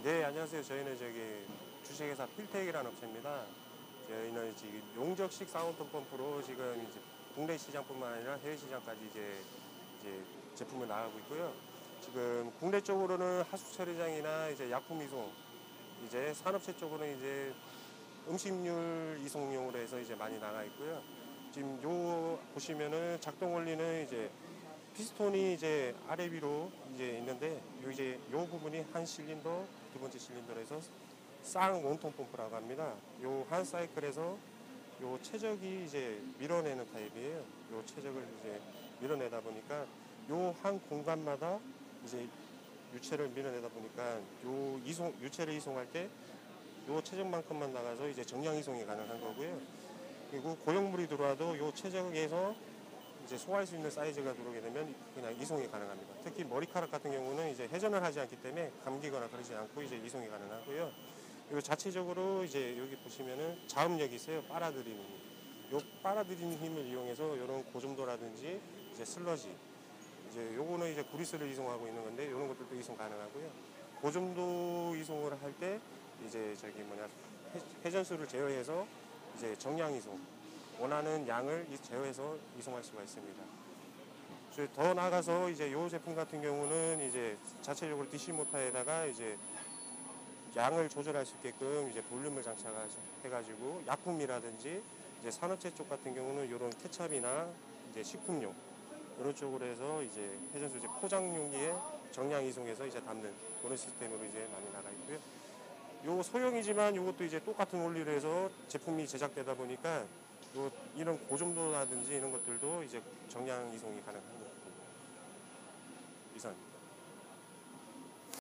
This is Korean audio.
네, 안녕하세요. 저희는 주식회사 필텍이라는 업체입니다. 저희는 지금 용접식 쌍원통 펌프로 지금 이제 국내 시장뿐만 아니라 해외 시장까지 이제 제품을 나가고 있고요. 지금 국내 쪽으로는 하수 처리장이나 이제 약품 이송, 이제 산업체 쪽으로는 이제 음식물 이송용으로 해서 이제 많이 나가 있고요. 지금 요 보시면은 작동 원리는 이제 피스톤이 이제 아래 위로 이제 있는데 요 부분이 한 실린더, 두 번째 실린더에서 쌍 원통 펌프라고 합니다. 요 한 사이클에서 요 최적이 이제 밀어내는 타입이에요. 요 최적을 이제 밀어내다 보니까 요 한 공간마다 이제 유체를 밀어내다 보니까 유체를 이송할 때 요 최적만큼만 나가서 이제 정량 이송이 가능한 거고요. 그리고 고용물이 들어와도 요 최적에서 이제 소화할 수 있는 사이즈가 들어오게 되면 그냥 이송이 가능합니다. 특히 머리카락 같은 경우는 이제 회전을 하지 않기 때문에 감기거나 그러지 않고 이제 이송이 가능하고요. 그리고 자체적으로 이제 여기 보시면은 자음력이 있어요. 빨아들이는 힘. 요 빨아들이는 힘을 이용해서 이런 고점도라든지 이제 슬러지, 이제 요거는 이제 구리스를 이송하고 있는 건데 이런 것들도 이송 가능하고요. 고점도 이송을 할 때 이제 회전수를 제어해서 이제 정량 이송, 원하는 양을 제어해서 이송할 수가 있습니다. 더 나아가서 이제 이 제품 같은 경우는 이제 자체적으로 DC 모터에다가 이제 양을 조절할 수 있게끔 이제 볼륨을 장착해가지고 약품이라든지 이제 산업체 쪽 같은 경우는 이런 케찹이나 이제 식품용 이런 쪽으로 해서 이제 회전수 이제 포장 용기에 정량 이송해서 이제 담는 그런 시스템으로 이제 많이 나가 있고요. 요 소형이지만 이것도 이제 똑같은 원리로 해서 제품이 제작되다 보니까 이런 고점도라든지 이런 것들도 이제 정량 이송이 가능합니다.